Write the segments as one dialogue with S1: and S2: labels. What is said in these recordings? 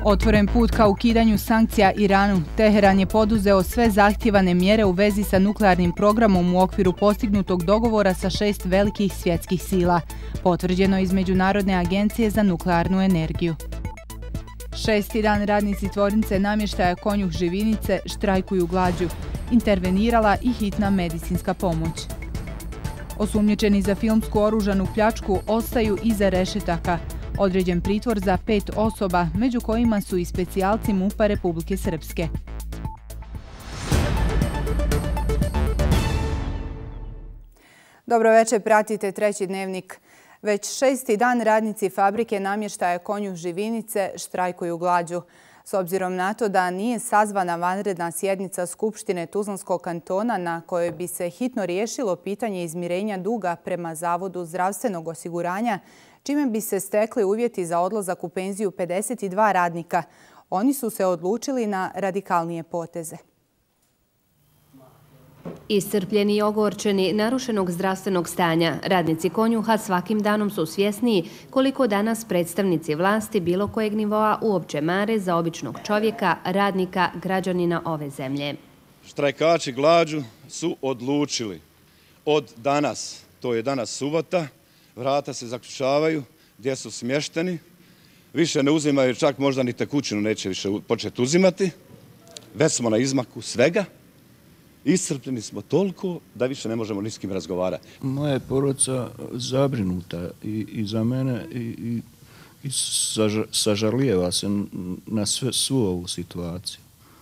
S1: Otvoren put ka ukidanju sankcija Iranu, Teheran je poduzeo sve zahtjevane mjere u vezi sa nuklearnim programom u okviru postignutog dogovora sa 6 velikih svjetskih sila, potvrđeno iz Međunarodne agencije za nuklearnu energiju. 6. dan radnici tvornice namještaja Konjuh Živinice štrajkuju glađu. Intervenirala i hitna medicinska pomoć. Osumnjičeni za filmsku oružanu pljačku ostaju iza rešetaka. Određen pritvor za 5 osoba, među kojima su i specijalci MUP-a Republike Srpske. Dobro večer, pratite Treći dnevnik. Već 6. dan radnici fabrike namještaja Konjuh Živinice štrajkuju glađu. S obzirom na to da nije sazvana vanredna sjednica Skupštine Tuzlanskog kantona na kojoj bi se hitno riješilo pitanje izmirenja duga prema Zavodu zdravstvenog osiguranja, čime bi se stekli uvjeti za odlazak u penziju 52 radnika, oni su se odlučili na radikalnije poteze.
S2: Iscrpljeni i ogorčeni narušenog zdravstvenog stanja, radnici Konjuha svakim danom su svjesniji koliko danas predstavnici vlasti bilo kojeg nivoa uopće mare za običnog čovjeka, radnika, građanina ove zemlje.
S3: Štrajkači glađu su odlučili od danas, to je danas subota, vrata se zaključavaju gdje su smješteni, više ne uzimaju, čak možda ni tekućinu neće više početi uzimati, već smo na izmaku svega. Iscrpljeni smo toliko da više ne možemo ni s kim razgovarati.
S4: Moja je porodica zabrinuta i za mene i sažalijeva se na svu ovu situaciju.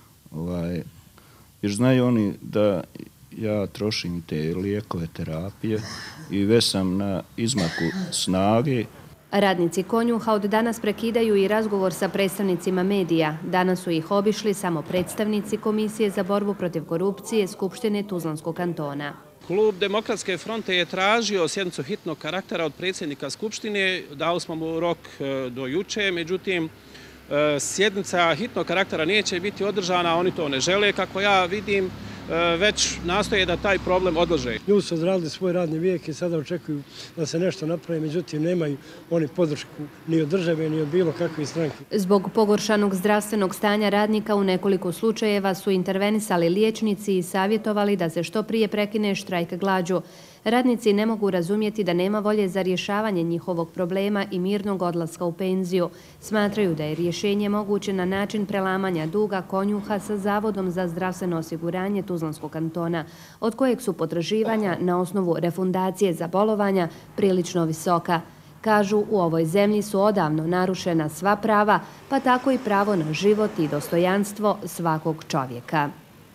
S4: Jer znaju oni da ja trošim te lijekove, terapije i već sam na izmaku snage.
S2: Radnici Konjuha od danas prekidaju i razgovor sa predstavnicima medija. Danas su ih obišli samo predstavnici Komisije za borbu protiv korupcije Skupštine Tuzlanskog kantona.
S5: Klub Demokratske fronte je tražio sjednicu hitnog karaktera od predsjednika Skupštine. Dao smo mu rok do juče, međutim sjednica hitnog karaktera neće biti održana, oni to ne žele, kako ja vidim, već nastoje da taj problem odlože.
S6: Ljudi su odradili svoj radni vijek i sada očekuju da se nešto napravi, međutim nemaju oni podršku ni od države ni od bilo kakve stranke.
S2: Zbog pogoršanog zdravstvenog stanja radnika u nekoliko slučajeva su intervenisali liječnici i savjetovali da se što prije prekine štrajk glađu. Radnici ne mogu razumjeti da nema volje za rješavanje njihovog problema i mirnog odlaska u penziju. Smatraju da je rješenje moguće na način prelamanja duga Konjuha sa Zavodom za zdravstveno osiguranje Tuzlanskog kantona, od kojeg su potraživanja na osnovu refundacije za bolovanja prilično visoka. Kažu, u ovoj zemlji su odavno narušena sva prava, pa tako i pravo na život i dostojanstvo svakog čovjeka.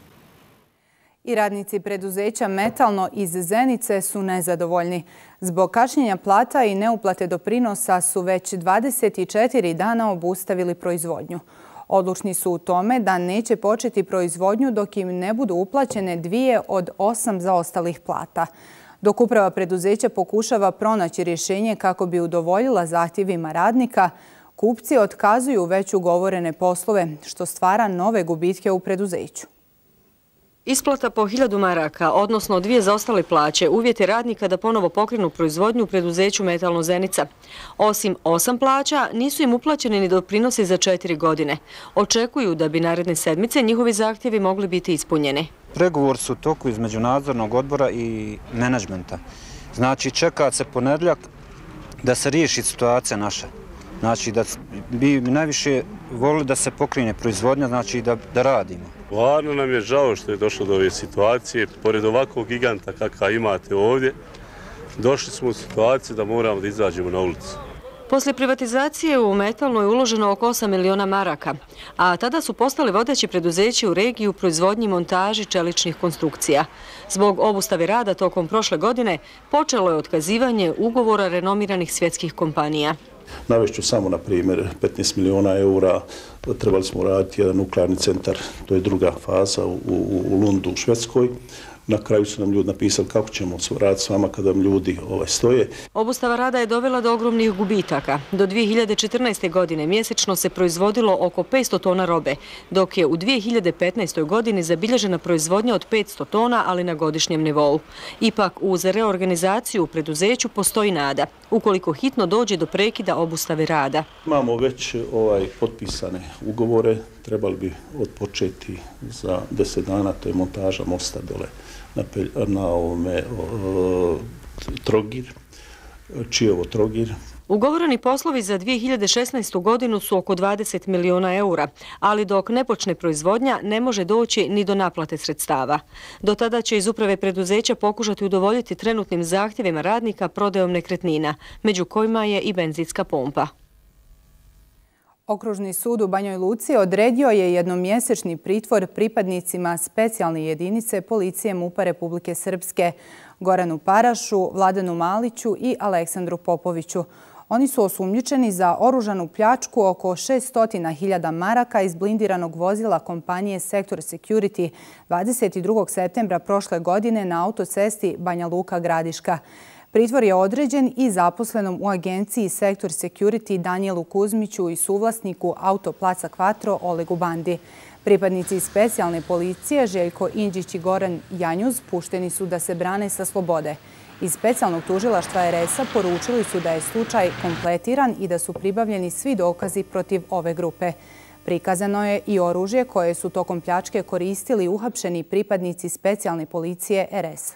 S1: I radnici preduzeća Metalno iz Zenice su nezadovoljni. Zbog kašnjenja plata i neuplate doprinosa su već 24 dana obustavili proizvodnju. Odlučni su u tome da neće početi proizvodnju dok im ne budu uplaćene 2 od 8 zaostalih plata. Dok uprava preduzeća pokušava pronaći rješenje kako bi udovoljila zahtjevima radnika, kupci otkazuju već ugovorene poslove, što stvara nove gubitke u preduzeću.
S7: Isplata po 1000 maraka, odnosno 2 zaostale plaće, uvjet je radnika da ponovo pokrenu proizvodnju u preduzeću Metalno Zenica. Osim 8 plaća, nisu im uplaćeni ni doprinosi za 4 godine. Očekuju da bi naredne sedmice njihovi zahtjevi mogli biti ispunjeni.
S8: Pregovor su u toku između nadzornog odbora i menadžmenta. Znači, čeka se ponedjeljak da se riješi situacija naša. Znači, da bi najviše volili da se pokrene proizvodnja, znači da radimo.
S9: Stvarno nam je žao što je došlo do ove situacije. Pored ovakvog giganta kakav imate ovdje, došli smo u situaciju da moramo da izađemo na ulicu.
S7: Poslije privatizacije u Metalno je uloženo oko 8 miliona maraka, a tada su postali vodeći preduzeći u regiji u proizvodnji i montaži čeličnih konstrukcija. Zbog obustave rada tokom prošle godine počelo je otkazivanje ugovora renomiranih svjetskih kompanija.
S10: Navešću samo, na primjer, 15 miliona eura trebali smo raditi jedan nuklearni centar, to je druga faza u Lundu u Švedskoj. Na kraju su nam ljudi napisali kako ćemo raditi s vama kada vam ljudi stoje.
S7: Obustava rada je dovela do ogromnih gubitaka. Do 2014. godine mjesečno se proizvodilo oko 500 tona robe, dok je u 2015. godini zabilježena proizvodnja od 500 tona, ali na godišnjem nivou. Ipak, uz reorganizaciju u preduzeću postoji nada, ukoliko hitno dođe do prekida obustave rada.
S10: Imamo već potpisane ugovore, trebali bi odpočeti za 10 dana, to je montaža mosta dole na Trogir, Čijevo Trogir.
S7: Ugovoreni poslovi za 2016. godinu su oko 20 miliona eura, ali dok ne počne proizvodnja ne može doći ni do naplate sredstava. Do tada će iz uprave preduzeća pokušati udovoljiti trenutnim zahtjevima radnika prodajom nekretnina, među kojima je i benzinska pompa.
S1: Okružni sud u Banjoj Luci odredio je jednomjesečni pritvor pripadnicima specijalne jedinice policije MUP-a Republike Srpske, Goranu Parašu, Vladanu Maliću i Aleksandru Popoviću. Oni su osumnjičeni za oružanu pljačku oko 600.000 maraka iz blindiranog vozila kompanije Sektor Security 22. septembra prošle godine na autocesti Banja Luka-Gradiška. Pritvor je određen i zaposlenom u agenciji Sektor Security Danijelu Kuzmiću i suvlasniku Autoplaca Quattro Olegu Bandi. Pripadnici specijalne policije Željko Inđić i Goran Janjuz pušteni su da se brane sa slobode. Iz specijalnog tužilaštva RS-a poručili su da je slučaj kompletiran i da su pribavljeni svi dokazi protiv ove grupe. Prikazano je i oružje koje su tokom pljačke koristili uhapšeni pripadnici specijalne policije RS-a.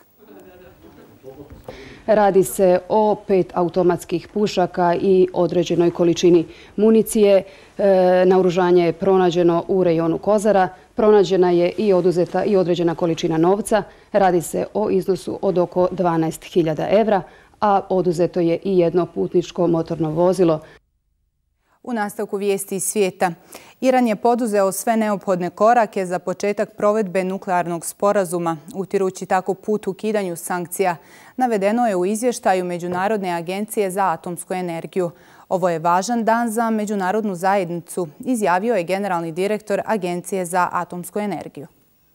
S11: Radi se o 5 automatskih pušaka i određenoj količini municije. Naoružanje je pronađeno u rejonu Kozara. Pronađena je i oduzeta i određena količina novca. Radi se o iznosu od oko 12.000 evra, a oduzeto je i jedno putničko motorno vozilo.
S1: U nastavku vijesti iz svijeta. Iran je poduzeo sve neophodne korake za početak provedbe nuklearnog sporazuma, utirući tako put ukidanju sankcija. Navedeno je u izvještaju Međunarodne agencije za atomsku energiju. Ovo je važan dan za međunarodnu zajednicu, izjavio je generalni direktor Agencije za atomsku energiju.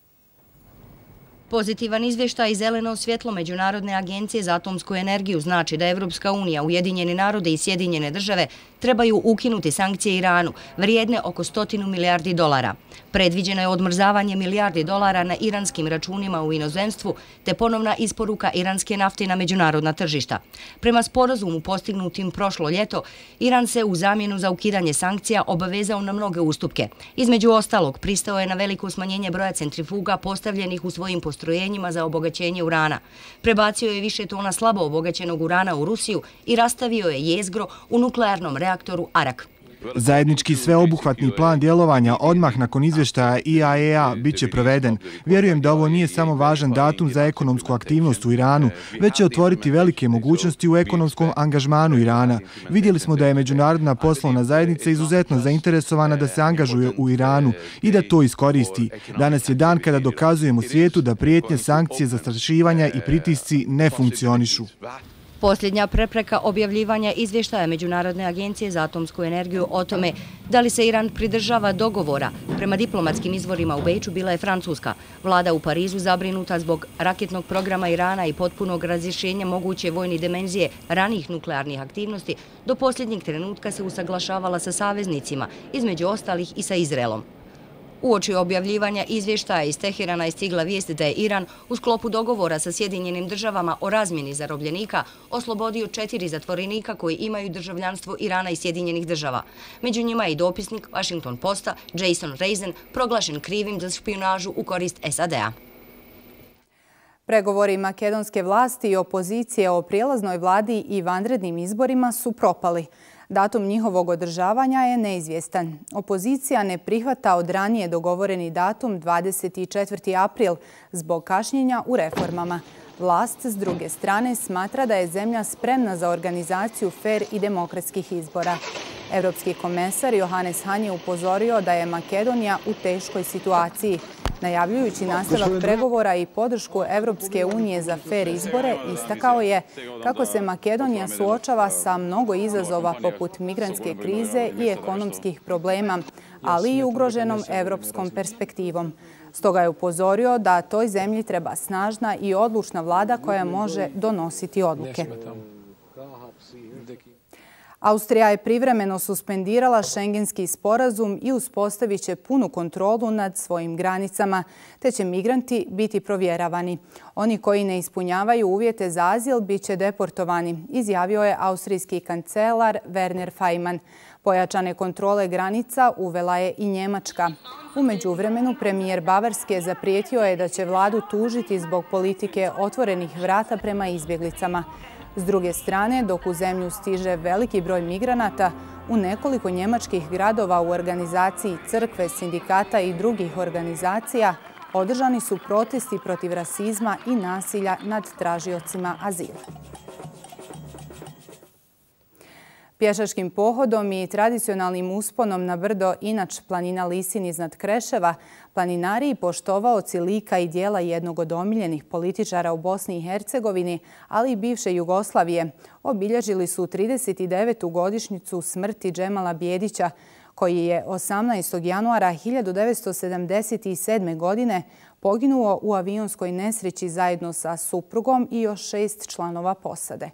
S12: Pozitivan izvještaj i zeleno svjetlo Međunarodne agencije za atomsku energiju znači da Evropska unija, Ujedinjeni narode i Sjedinjene države trebaju ukinuti sankcije Iranu, vrijedne oko 100 milijardi dolara. Predviđeno je odmrzavanje milijardi dolara na iranskim računima u inozemstvu te ponovna isporuka iranske nafte na međunarodna tržišta. Prema sporazumu postignutim prošlo ljeto, Iran se u zamjenu za ukidanje sankcija obavezao na mnoge ustupke. Između ostalog, pristao je na veliko smanjenje broja centrifuga postavljenih u svojim postrojenjima za obogaćenje urana. Prebacio je više tona slabo obogaćenog urana u Rusiju i rastavio je jezgro u nuklearnom reaktoru Arak.
S13: Zajednički sveobuhvatni plan djelovanja odmah nakon izvještaja IAEA bit će proveden. Vjerujem da ovo nije samo važan datum za ekonomsku aktivnost u Iranu, već će otvoriti velike mogućnosti u ekonomskom angažmanu Irana. Vidjeli smo da je međunarodna poslovna zajednica izuzetno zainteresovana da se angažuje u Iranu i da to iskoristi. Danas je dan kada dokazujemo svijetu da prijetnje, sankcije, zastrašivanja i pritisci ne funkcionišu.
S12: Posljednja prepreka objavljivanja izvještaja Međunarodne agencije za atomsku energiju o tome da li se Iran pridržava dogovora prema diplomatskim izvorima u Beču bila je Francuska. Vlada u Parizu zabrinuta zbog raketnog programa Irana i potpunog razrješenja moguće vojne dimenzije ranijih nuklearnih aktivnosti do posljednjeg trenutka se usaglašavala sa saveznicima, između ostalih i sa Izraelom. Uoči objavljivanja izvještaja iz Teherana je stigla vijest da je Iran u sklopu dogovora sa Sjedinjenim državama o razmjeni zarobljenika oslobodio 4 zatvorenika koji imaju državljanstvo Irana i Sjedinjenih država. Među njima je i dopisnik Washington Posta Jason Reisen proglašen krivim za špijunažu u korist SAD-a.
S1: Pregovori makedonske vlasti i opozicije o prijelaznoj vladi i vanrednim izborima su propali. Datum njihovog održavanja je neizvjestan. Opozicija ne prihvata od ranije dogovoreni datum 24. april zbog kašnjenja u reformama. Vlast, s druge strane, smatra da je zemlja spremna za organizaciju fer i demokratskih izbora. Evropski komesar Johannes Hahn je upozorio da je Makedonija u teškoj situaciji. Najavljujući nastavak pregovora i podršku Evropske unije za fer izbore, istakao je kako se Makedonija suočava sa mnogo izazova poput migrantske krize i ekonomskih problema, ali i ugroženom evropskom perspektivom. Stoga je upozorio da toj zemlji treba snažna i odlučna vlada koja može donositi odluke. Austrija je privremeno suspendirala šengenski sporazum i uspostavit će punu kontrolu nad svojim granicama, te će migranti biti provjeravani. Oni koji ne ispunjavaju uvjete za azil bit će deportovani, izjavio je austrijski kancelar Werner Faymann. Pojačane kontrole granica uvela je i Njemačka. U međuvremenu premijer Bavarske zaprijetio je da će vladu tužiti zbog politike otvorenih vrata prema izbjeglicama. S druge strane, dok u zemlju stiže veliki broj migranata, u nekoliko njemačkih gradova u organizaciji crkve, sindikata i drugih organizacija održani su protesti protiv rasizma i nasilja nad tražiocima azila. Pješačkim pohodom i tradicionalnim usponom na brdo Inač planina Lisin iznad Kreševa, planinari i poštovaoci lika i dijela jednog od omiljenih političara u Bosni i Hercegovini, ali i bivše Jugoslavije, obilježili su 39. godišnjicu smrti Džemala Bijedića, koji je 18. januara 1977. godine poginuo u avionskoj nesreći zajedno sa suprugom i još 6 članova posade.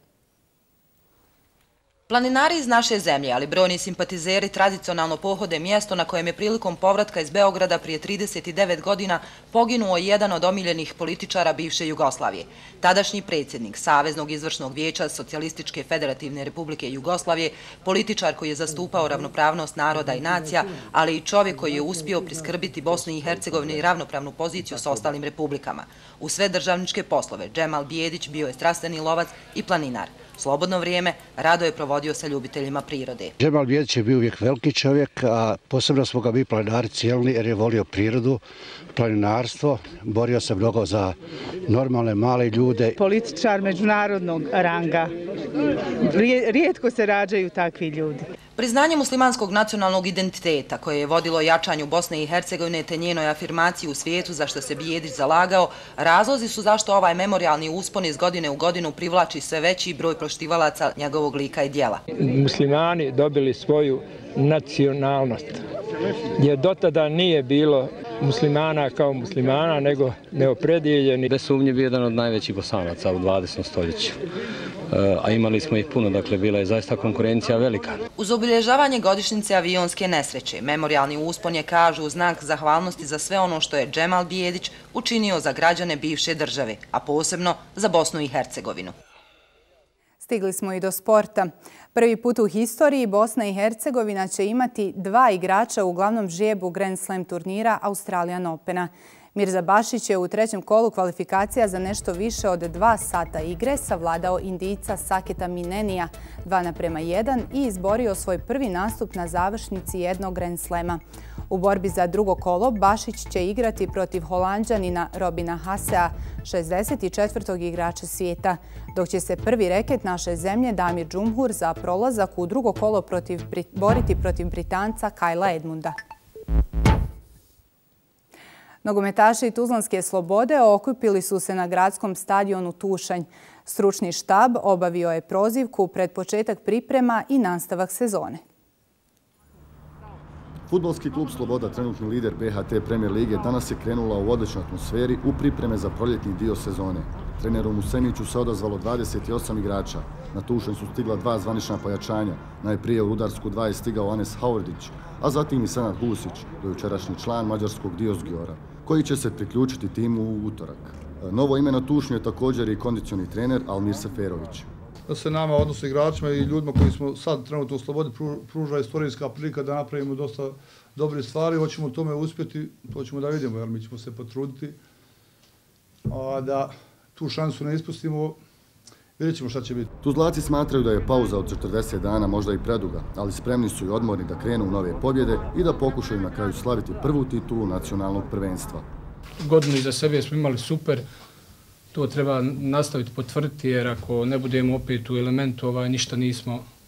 S14: Planinari iz naše zemlje, ali brojni simpatizeri tradicionalno pohode mjesto na kojem je prilikom povratka iz Beograda prije 39 godina poginuo jedan od omiljenih političara bivše Jugoslavije. Tadašnji predsjednik Saveznog izvršnog vijeća Socijalističke federativne republike Jugoslavije, političar koji je zastupao ravnopravnost naroda i nacija, ali i čovjek koji je uspio priskrbiti Bosni i Hercegovini ravnopravnu poziciju s ostalim republikama. U sve državničke poslove Džemal Bijedić bio je strastveni lovac i planinar. Slobodno vrijeme rado je provodio sa ljubiteljima prirode.
S15: Džemal Bijedić je bio uvijek veliki čovjek, a posebno smo ga mi planinari cijelili jer je volio prirodu, planinarstvo, borio se mnogo za normalne male ljude.
S16: Političar međunarodnog ranga. Rijetko se rađaju takvi ljudi.
S14: Priznanje muslimanskog nacionalnog identiteta koje je vodilo jačanju Bosne i Hercegovine te njenoj afirmaciji u svijetu za što se Bijedić zalagao, razlozi su zašto ovaj memorialni uspon iz godine u godinu privlači sve veći broj poštivalaca njegovog lika i djela.
S17: Muslimani dobili svoju nacionalnost, jer dotada nije bilo muslimana kao muslimana, nego neopredijeljeni.
S18: Bez sumnje bio jedan od najvećih Bosanaca u 20. stoljeću. A imali smo ih puno, dakle bila je zaista konkurencija velika.
S14: Uz obilježavanje godišnjice avionske nesreće, memorialni uspon je, kažu, u znak zahvalnosti za sve ono što je Džemal Bijedić učinio za građane bivše države, a posebno za Bosnu i Hercegovinu.
S1: Stigli smo i do sporta. Prvi put u historiji Bosna i Hercegovina će imati 2 igrača u glavnom žrebu Grand Slam turnira Australian Opena. Mirza Bašić je u 3. kolu kvalifikacija za nešto više od 2 sata igre savladao Indijca Saketa Minenija 2:1 i izborio svoj prvi nastup na završnici jednog Grand Slema. U borbi za drugo kolo Bašić će igrati protiv Holanđanina Robina Hasea, 64. igrača svijeta, dok će se prvi reket naše zemlje Damir Džumhur za prolazak u drugo kolo boriti protiv Britanca Kajla Edmunda. Nogometaši Tuzlanske Slobode okupili su se na gradskom stadionu Tušanj. Stručni štab obavio je prozivku pred početak priprema i nastavak sezone.
S19: Fudbalski klub Sloboda, trenutni lider BHT Premier lige, danas je krenula u odličnoj atmosferi u pripreme za proljetni dio sezone. Treneru Museniću se odazvalo 28 igrača. Na Tušanj su stigla 2 zvanična pojačanja. Najprije u Rudarsku 2 je stigao Anes Haurdić, a zatim i Senad Husić, dojučerašnji član mađarskog Diosgiora, koji će se priključiti timu u utorak. Novo ime na Tušnju je također i kondicioni trener Almir Seferović.
S20: Da se nama, odnosno igračima i ljudima koji smo sad trenutno u Slobodi, pruža istorijska prilika da napravimo dosta dobre stvari. Hoćemo tome uspjeti, to ćemo da vidimo, jer mi ćemo se potruditi. A da tu šansu ne ispustimo, vidjet ćemo šta će biti.
S19: Tuzlaci smatraju da je pauza od 40 dana možda i preduga, ali spremni su i odmorni da krenu u nove pobjede i da pokušaju na kraju slaviti prvu titulu nacionalnog prvenstva.
S21: Godinu iza sebe smo imali super. To treba nastaviti potvrditi, jer ako ne budemo opet u elementu, ništa nismo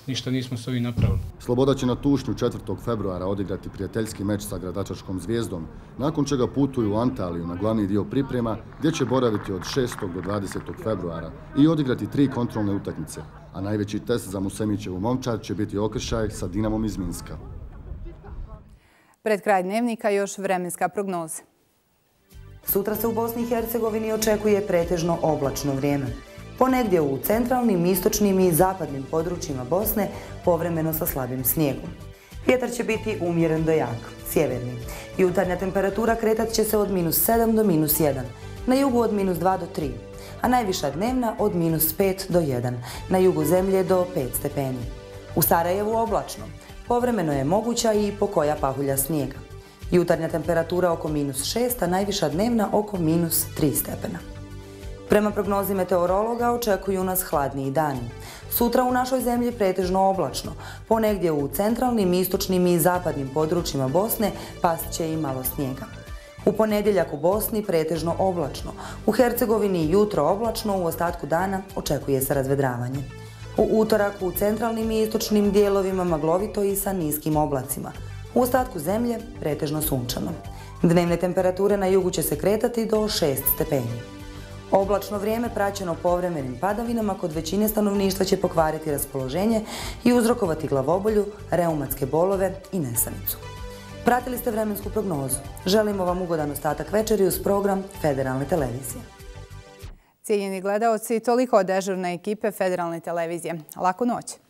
S21: ništa nismo s ovim napravili.
S19: Sloboda će na Tušnju 4. februara odigrati prijateljski meč sa Gradačačkom Zvijezdom, nakon čega putuju u Antaliju na glavni dio priprema, gdje će boraviti od 6. do 20. februara i odigrati 3 kontrolne utakmice, a najveći test za Musemićevu momčad će biti okršaj sa Dinamom iz Minska.
S1: Pred kraj dnevnika još vremenska prognoza.
S3: Sutra se u Bosni i Hercegovini očekuje pretežno oblačno vrijeme. Ponegdje u centralnim, istočnim i zapadnim područjima Bosne povremeno sa slabim snijegom. Vjetar će biti umjeren do jak, sjeverni. Jutarnja temperatura kretat će se od -7 do -1, na jugu od -2 do 3, a najviša dnevna od -5 do 1, na jugu zemlje do 5 stepeni. U Sarajevu oblačno, povremeno je moguća i pokoja pahulja snijega. Jutarnja temperatura oko -6, a najviša dnevna oko -3 stepena. Prema prognozi meteorologa očekuju nas hladniji dani. Sutra u našoj zemlji pretežno oblačno, ponegdje u centralnim, istočnim i zapadnim područjima Bosne past će i malo snijega. U ponedjeljak u Bosni pretežno oblačno, u Hercegovini jutro oblačno, u ostatku dana očekuje se razvedravanje. U utorak u centralnim i istočnim dijelovima maglovito i sa niskim oblacima. U ostatku zemlje pretežno sunčano. Dnevne temperature na jugu će se kretati do 6 stepeni. Oblačno vrijeme praćeno povremenim padavinama kod većine stanovništva će pokvariti raspoloženje i uzrokovati glavobolju, reumatske bolove i nesanicu. Pratili ste vremensku prognozu. Želimo vam ugodan ostatak večeri uz program Federalne televizije.
S1: Cijenjeni gledaoci, toliko od dežurne ekipe Federalne televizije. Laku noć!